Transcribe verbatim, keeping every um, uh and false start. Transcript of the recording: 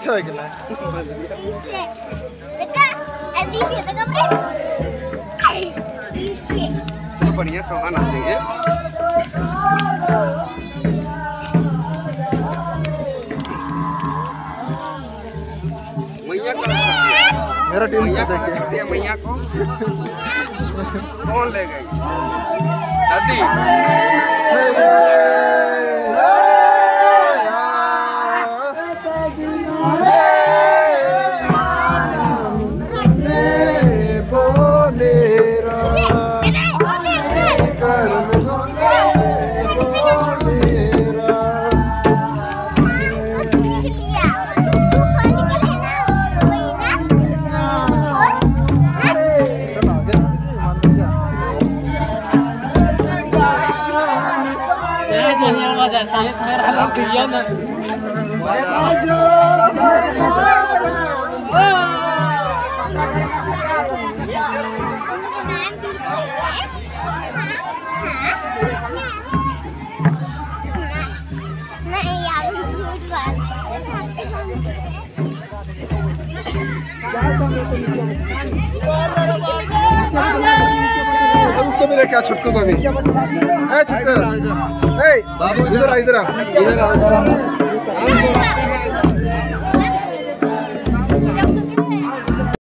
अच्छा है किला बढ़िया सोहाना चाहिए। मैया का मेरा टीम से देखिए मैया को कौन ले गई दादी? सारे शहर हालत दिया ना उसको भी क्या छुटकू को भी ए छुटकू ए इधर आ इधर आ इधर आ